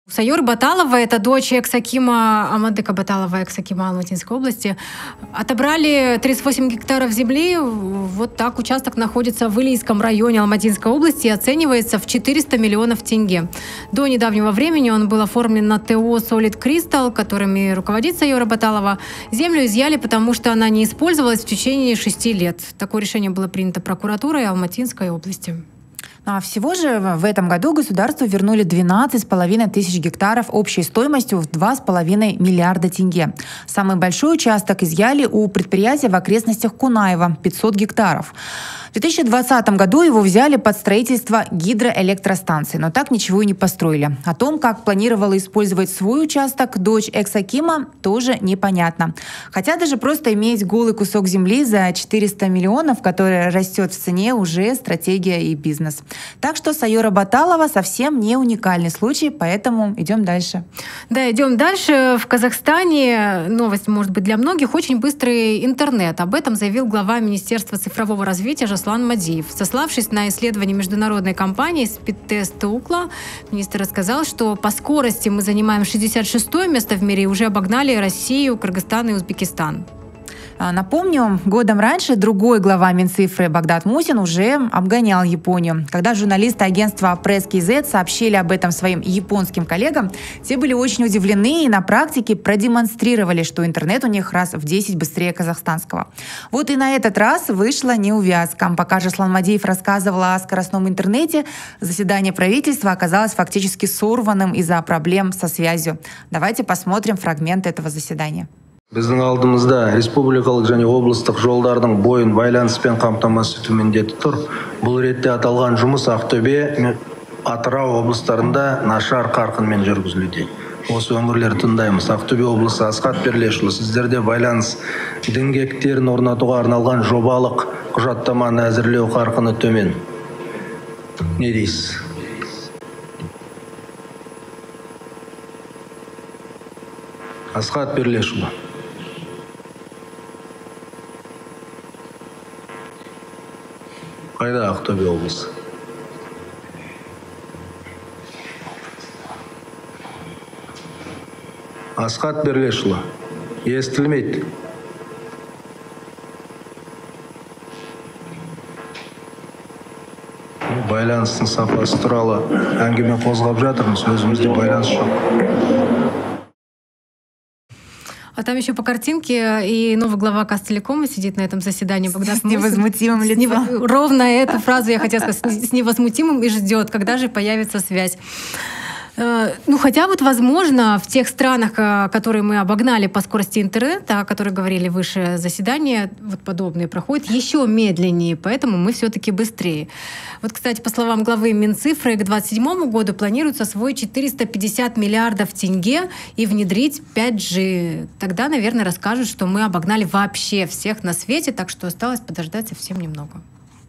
Сайор Баталова, это дочь экс-акима Амадыка Баталова, экс-акима Алматинской области, отобрали 38 гектаров земли. Вот так участок находится в Илийском районе Алматинской области и оценивается в 400 миллионов тенге. До недавнего времени он был оформлен на ТО Solid Crystal, которыми руководит Сайора Баталова. Землю изъяли, потому что она не использовалась в течение 6 лет. Такое решение было принято прокуратурой Алматинской области. А всего же в этом году государству вернули 12,5 тысяч гектаров общей стоимостью в 2,5 миллиарда тенге. Самый большой участок изъяли у предприятия в окрестностях Кунаева – 500 гектаров. В 2020 году его взяли под строительство гидроэлектростанции, но так ничего и не построили. О том, как планировала использовать свой участок дочь экс-акима, тоже непонятно. Хотя даже просто иметь голый кусок земли за 400 миллионов, который растет в цене, уже стратегия и бизнес. Так что Сайора Баталова совсем не уникальный случай, поэтому идем дальше. Да, идем дальше. В Казахстане, новость может быть для многих, очень быстрый интернет. Об этом заявил глава Министерства цифрового развития Жаслан Мадиев. Сославшись на исследование международной компании Speedtest Ookla, министр рассказал, что по скорости мы занимаем 66-е место в мире и уже обогнали Россию, Кыргызстан и Узбекистан. Напомню, годом раньше другой глава Минцифры Багдат Мусин уже обгонял Японию. Когда журналисты агентства Press.kz сообщили об этом своим японским коллегам, те были очень удивлены и на практике продемонстрировали, что интернет у них раз в 10 быстрее казахстанского. Вот и на этот раз вышла неувязка. Пока Жаслан Мадиев рассказывал о скоростном интернете, заседание правительства оказалось фактически сорванным из-за проблем со связью. Давайте посмотрим фрагмент этого заседания. Біздің алдымызда республикалық және облыстық жолдардың бойын байланыспен қамтамасыз ету міндеті тұр. Бұл ретте аталған жұмыс Ақтөбе, Атырау облыстарында нашар қарқынмен жүргізілуде. Осы өңірлерді тыңдаймыз. Ақтөбе облысы Асхат Перлешұлы, сіздерде байланыс діңгектерін орнатуға арналған жобалық құжаттаманы әзірлеу қарқыны төмен. Не дейсіз? Асхат Перлешұлы. Қайда Ақтөбе облысы? Асхат Перлешұлы. Естілмейді. Байланыстың сапасы туралы әңгіме қозғап жатырмыз, өзімізде байланыс жоқ. А там еще по картинке и новый глава Казтелекома сидит на этом заседании. С невозмутимым лицом. Ровно эту фразу я хотела сказать. С невозмутимым и ждет, когда же появится связь. Ну, хотя вот, возможно, в тех странах, которые мы обогнали по скорости интернета, о которых говорили выше заседания, вот подобные проходят еще медленнее, поэтому мы все-таки быстрее. Вот, кстати, по словам главы Минцифры, к 2027 году планируется освоить 450 миллиардов тенге и внедрить 5G. Тогда, наверное, расскажут, что мы обогнали вообще всех на свете, так что осталось подождать совсем немного.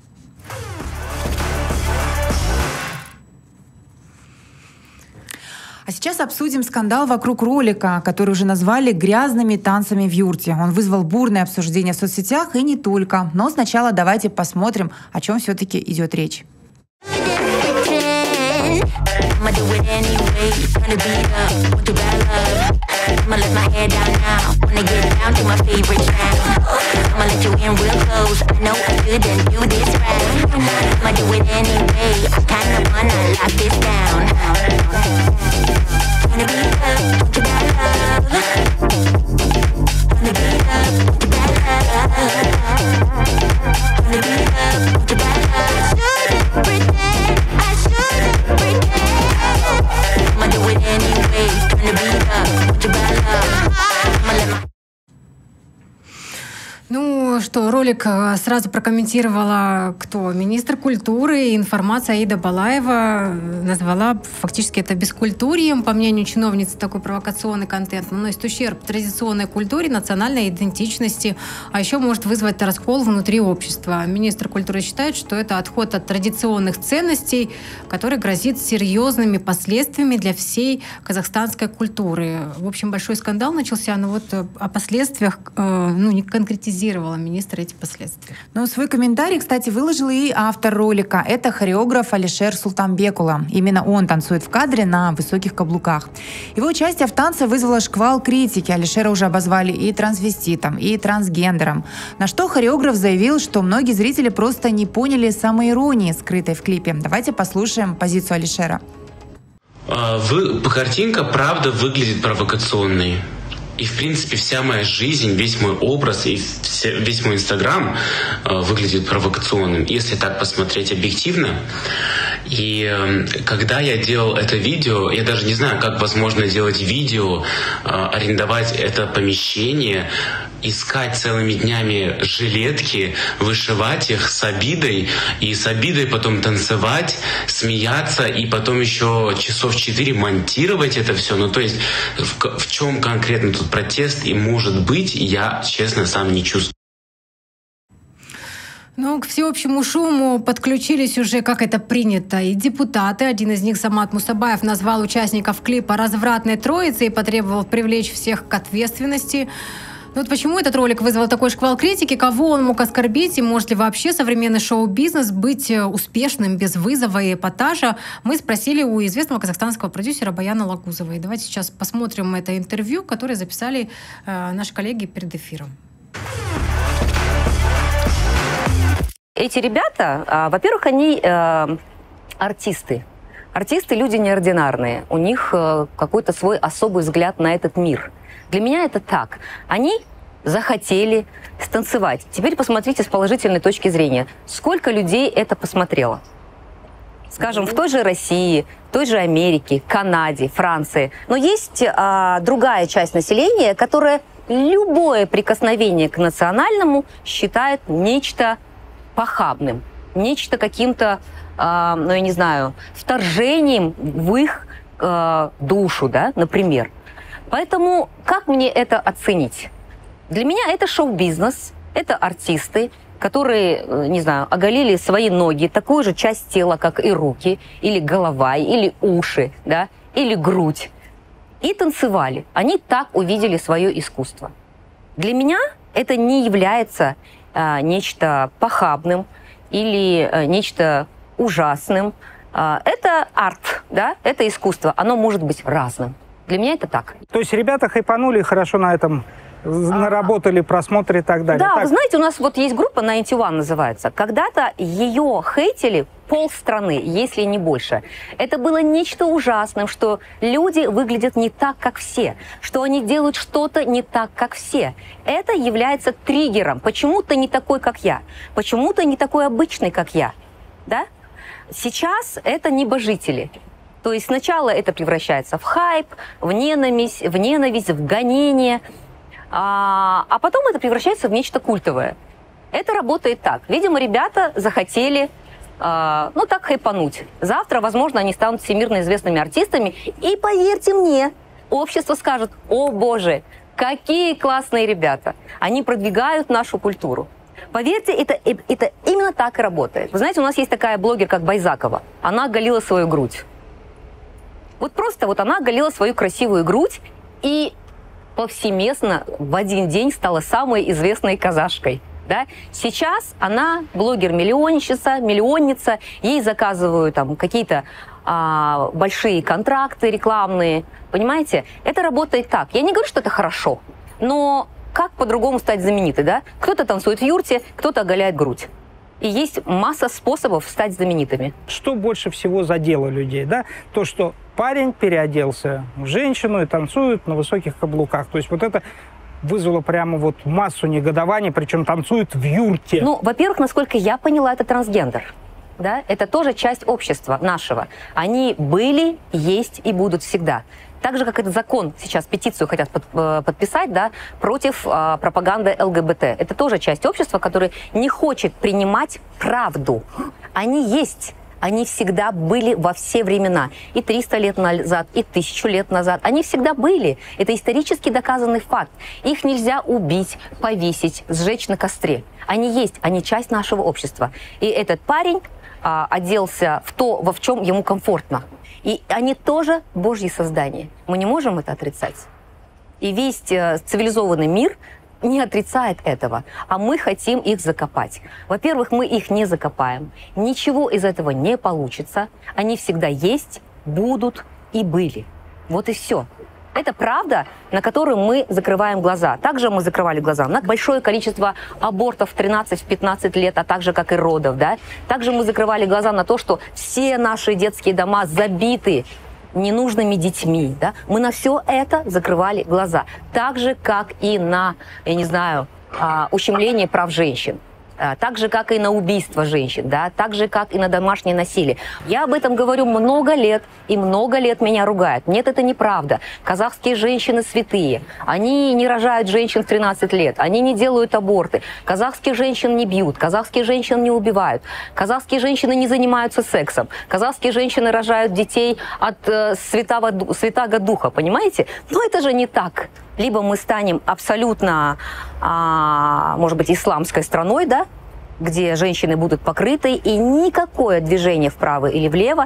А сейчас обсудим скандал вокруг ролика, который уже назвали «грязными танцами в юрте». Он вызвал бурное обсуждение в соцсетях и не только. Но сначала давайте посмотрим, о чем все-таки идет речь. Ну что, ролик сразу прокомментировала кто? Министр культуры. Информация Аида Балаева назвала фактически это бескультурием. По мнению чиновницы, такой провокационный контент наносит ущерб традиционной культуре, национальной идентичности, а еще может вызвать раскол внутри общества. Министр культуры считает, что это отход от традиционных ценностей, который грозит серьезными последствиями для всей казахстанской культуры. В общем, большой скандал начался, но вот о последствиях не конкретизировала министр эти последствия. Ну, свой комментарий, кстати, выложил и автор ролика. Это хореограф Алишер Султанбекула. Именно он танцует в кадре на высоких каблуках. Его участие в танце вызвало шквал критики. Алишера уже обозвали и трансвеститом, и трансгендером. На что хореограф заявил, что многие зрители просто не поняли самоиронии, скрытой в клипе. Давайте послушаем позицию Алишера. Картинка, правда, выглядит провокационной. И, в принципе, вся моя жизнь, весь мой образ и весь мой Инстаграм выглядит провокационным, если так посмотреть объективно. И когда я делал это видео, я даже не знаю, как возможно делать видео, арендовать это помещение, искать целыми днями жилетки, вышивать их с обидой, и с обидой потом танцевать, смеяться, и потом еще часов 4 монтировать это все. Ну, то есть в чем конкретно тут протест и может быть, я, честно, сам не чувствую. Ну, к всеобщему шуму подключились уже, как это принято, и депутаты. Один из них, Самат Мусабаев, назвал участников клипа «развратной троицей» и потребовал привлечь всех к ответственности. Ну вот почему этот ролик вызвал такой шквал критики, кого он мог оскорбить и может ли вообще современный шоу-бизнес быть успешным без вызова и эпатажа, мы спросили у известного казахстанского продюсера Баяна Лагузовой. Давайте сейчас посмотрим это интервью, которое записали наши коллеги перед эфиром. Эти ребята, во-первых, они артисты. Артисты – люди неординарные. У них какой-то свой особый взгляд на этот мир. Для меня это так. Они захотели станцевать. Теперь посмотрите с положительной точки зрения. Сколько людей это посмотрело? Скажем, в той же России, в той же Америке, Канаде, Франции. Но есть другая часть населения, которая любое прикосновение к национальному считает нечто похабным, нечто каким-то, ну, я не знаю, вторжением в их душу, да, например. Поэтому как мне это оценить? Для меня это шоу-бизнес, это артисты, которые, не знаю, оголили свои ноги, такую же часть тела, как и руки, или голова, или уши, да, или грудь, и танцевали. Они так увидели свое искусство. Для меня это не является нечто похабным или нечто ужасным. Это арт, да, это искусство, оно может быть разным. Для меня это так. То есть ребята хайпанули, хорошо на этом наработали просмотры и так далее. Да, так. вы знаете, у нас вот есть группа Ninety One называется. Когда-то ее хейтили полстраны, если не больше. Это было нечто ужасным, что люди выглядят не так, как все, что они делают что-то не так, как все. Это является триггером. Почему ты не такой, как я? Почему ты не такой обычный, как я? Да? Сейчас это небожители. То есть сначала это превращается в хайп, в ненависть, в гонение, а потом это превращается в нечто культовое. Это работает так. Видимо, ребята захотели, ну, так хайпануть. Завтра, возможно, они станут всемирно известными артистами. И поверьте мне, общество скажет: о боже, какие классные ребята. Они продвигают нашу культуру. Поверьте, это именно так и работает. Вы знаете, у нас есть такая блогер, как Байзакова. Она оголила свою грудь. Вот просто вот она оголила свою красивую грудь и повсеместно в один день стала самой известной казашкой. Да? Сейчас она блогер-миллионница, ей заказывают там какие-то большие контракты рекламные. Понимаете? Это работает так. Я не говорю, что это хорошо, но как по-другому стать знаменитой, да? Кто-то танцует в юрте, кто-то оголяет грудь. И есть масса способов стать знаменитыми. Что больше всего задело людей, да? То, что парень переоделся в женщину и танцует на высоких каблуках. То есть вот это вызвало прямо вот массу негодований, причем танцует в юрте. Ну, во-первых, насколько я поняла, это трансгендер. Да? Это тоже часть общества нашего. Они были, есть и будут всегда. Так же, как этот закон, сейчас петицию хотят подписать, да, против пропаганды ЛГБТ. Это тоже часть общества, которая не хочет принимать правду. Они есть. Они всегда были во все времена. И 300 лет назад, и 1000 лет назад. Они всегда были. Это исторически доказанный факт. Их нельзя убить, повесить, сжечь на костре. Они есть. Они часть нашего общества. И этот парень оделся в то, в чем ему комфортно. И они тоже Божьи создания. Мы не можем это отрицать. И весь цивилизованный мир не отрицает этого, а мы хотим их закопать. Во-первых, мы их не закопаем. Ничего из этого не получится. Они всегда есть, будут и были. Вот и все. Это правда, на которую мы закрываем глаза. Также мы закрывали глаза на большое количество абортов в 13-15 лет, а также как и родов. Да? Также мы закрывали глаза на то, что все наши детские дома забиты ненужными детьми. Да? Мы на все это закрывали глаза. Так же, как и на, я не знаю, ущемление прав женщин. Так же, как и на убийство женщин, да? Так же, как и на домашнее насилие. Я об этом говорю много лет, и много лет меня ругают. Нет, это неправда. Казахские женщины святые. Они не рожают женщин в 13 лет, они не делают аборты. Казахских женщин не бьют, казахские женщин не убивают. Казахские женщины не занимаются сексом. Казахские женщины рожают детей от Святаго Духа, понимаете? Но это же не так. Либо мы станем абсолютно, может быть, исламской страной, да, где женщины будут покрыты, и никакое движение вправо или влево,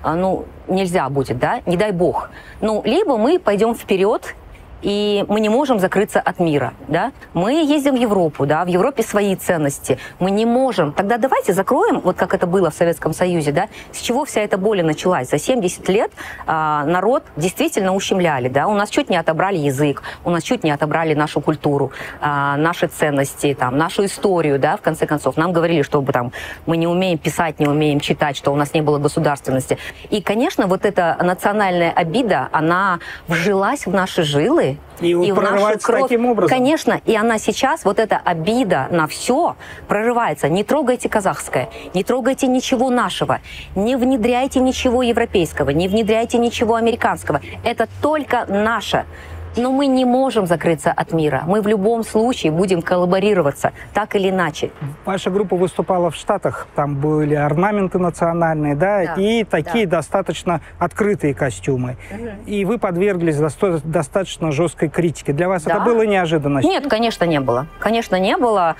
нельзя будет, да, не дай бог. Либо мы пойдем вперед, и мы не можем закрыться от мира, да. Мы ездим в Европу, да, в Европе свои ценности. Мы не можем. Тогда давайте закроем, вот как это было в Советском Союзе, да, с чего вся эта боль началась. За 70 лет народ действительно ущемляли, да. У нас чуть не отобрали язык, у нас чуть не отобрали нашу культуру, наши ценности, там, нашу историю, да, в конце концов. Нам говорили, что там, мы не умеем писать, не умеем читать, что у нас не было государственности. И, конечно, вот эта национальная обида, она вжилась в наши жилы, и в нашу кровь. Таким образом. Конечно, и она сейчас, вот эта обида на все прорывается. Не трогайте казахское, не трогайте ничего нашего, не внедряйте ничего европейского, не внедряйте ничего американского. Это только наше. Но мы не можем закрыться от мира. Мы в любом случае будем коллаборироваться, так или иначе. Ваша группа выступала в Штатах, там были орнаменты национальные, да, и такие достаточно открытые костюмы. И вы подверглись достаточно жесткой критике. Для вас это было неожиданностью? Нет, конечно, не было. Конечно, не было.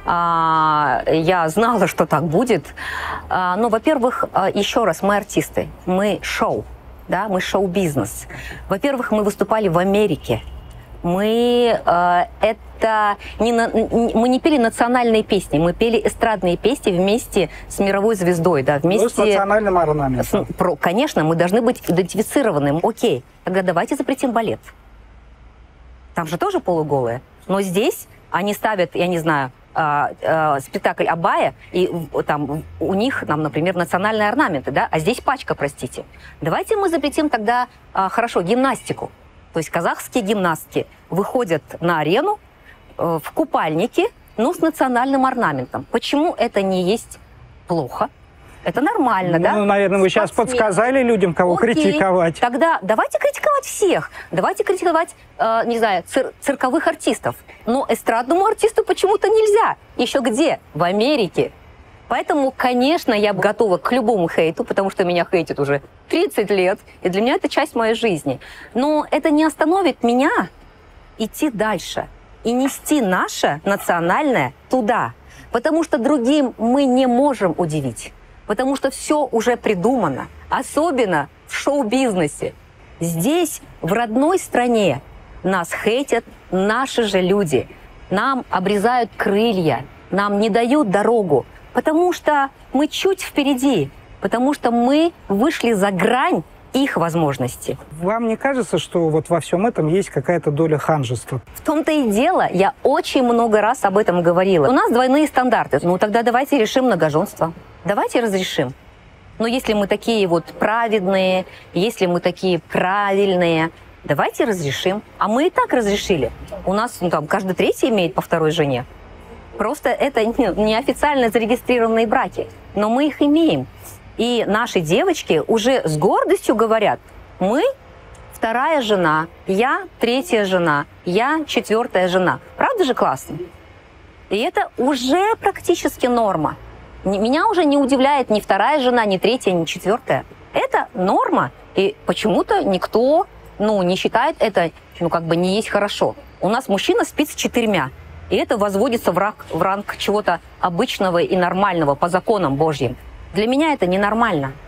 Я знала, что так будет. Но, во-первых, еще раз, мы артисты, мы шоу. Да, мы шоу-бизнес. Во-первых, мы выступали в Америке. Мы не пели национальные песни, мы пели эстрадные песни вместе с мировой звездой, да, вместе с национальным орнаментом. Конечно, мы должны быть идентифицированы. Окей, тогда давайте запретим балет. Там же тоже полуголые. Но здесь они ставят, я не знаю, спектакль Абая, и там у них, например, национальные орнаменты, да, а здесь пачка, простите. Давайте мы запретим тогда, хорошо, гимнастику. То есть казахские гимнастки выходят на арену в купальнике, но с национальным орнаментом. Почему это не есть плохо? Это нормально, да? Наверное, вы сейчас подсказали людям, кого критиковать. Тогда давайте критиковать всех. Давайте критиковать, не знаю, цирковых артистов. Но эстрадному артисту почему-то нельзя. Еще где? В Америке. Поэтому, конечно, я готова к любому хейту, потому что меня хейтят уже 30 лет, и для меня это часть моей жизни. Но это не остановит меня идти дальше и нести наше национальное туда. Потому что другим мы не можем удивить. Потому что все уже придумано, особенно в шоу-бизнесе. Здесь, в родной стране, нас хейтят наши же люди. Нам обрезают крылья, нам не дают дорогу, потому что мы чуть впереди, потому что мы вышли за грань их возможностей. Вам не кажется, что вот во всем этом есть какая-то доля ханжества? В том-то и дело, я очень много раз об этом говорила. У нас двойные стандарты. Тогда давайте решим многоженство. Давайте разрешим. Но если мы такие вот праведные, если мы такие правильные, давайте разрешим. А мы и так разрешили. У нас каждый третий имеет по второй жене. Просто это неофициально зарегистрированные браки. Но мы их имеем. И наши девочки уже с гордостью говорят: мы вторая жена, я третья жена, я четвертая жена. Правда же классно? И это уже практически норма. Меня уже не удивляет ни вторая жена, ни третья, ни четвертая. Это норма. И почему-то никто не считает это не есть хорошо. У нас мужчина спит с 4. И это возводится в ранг чего-то обычного и нормального по законам Божьим. Для меня это ненормально.